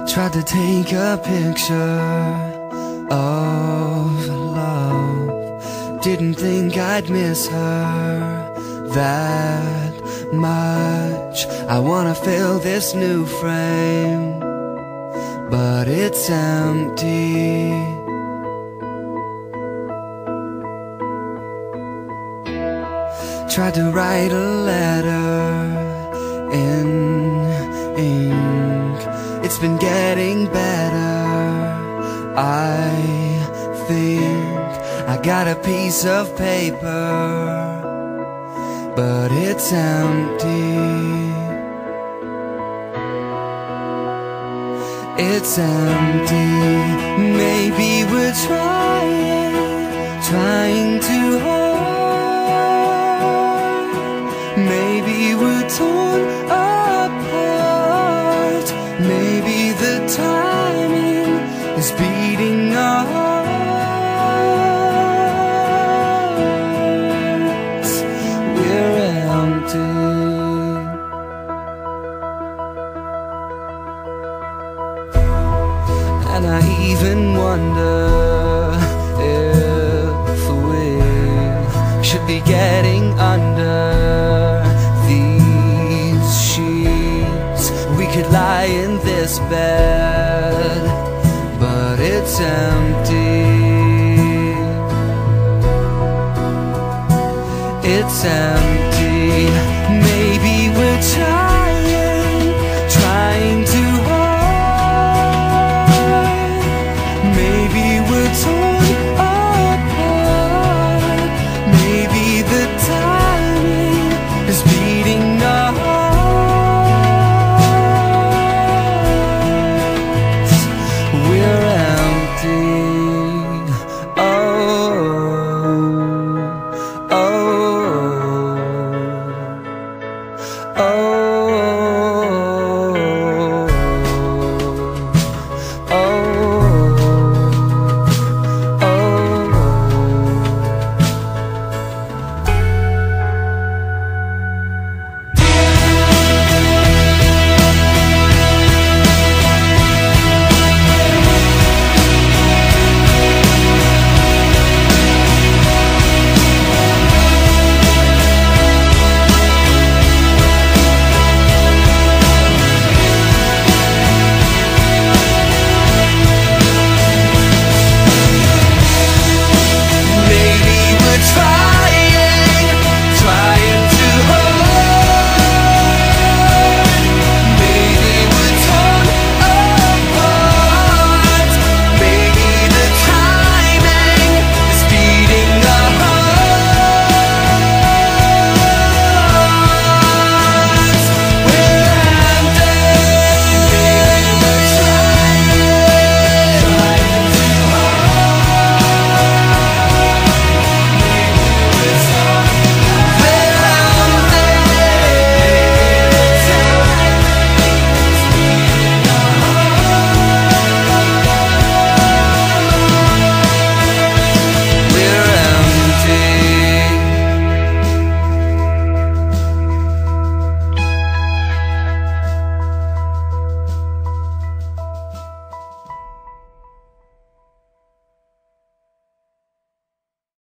Tried to take a picture of love. Didn't think I'd miss her that much. I wanna fill this new frame, but it's empty. Tried to write a letter in ink. It's been getting better, I think. I got a piece of paper, but it's empty. It's empty. Maybe we're trying too hard. Maybe we're torn apart. Maybe the timing is beating our hearts. We're empty. And I even wonder if we should be getting under these sheets. We could lie in this bed, but it's empty. It's empty. Maybe we're